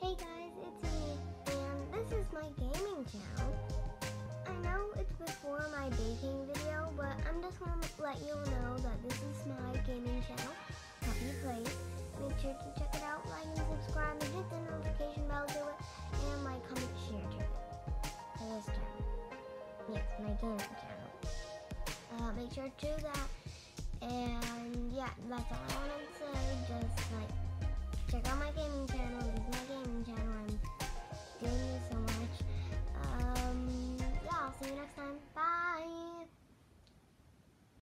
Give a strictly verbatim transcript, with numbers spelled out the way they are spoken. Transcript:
Hey guys, it's me, and this is my gaming channel. I know it's before my baking video, but I'm just going to let you know that this is my gaming channel, Puppy Plays. Make sure to check it out, like and subscribe, and hit the notification bell to it, and like, comment, share to it. To this channel. Yes, my gaming channel. Uh, make sure to do that, and yeah, that's all I want to say, just like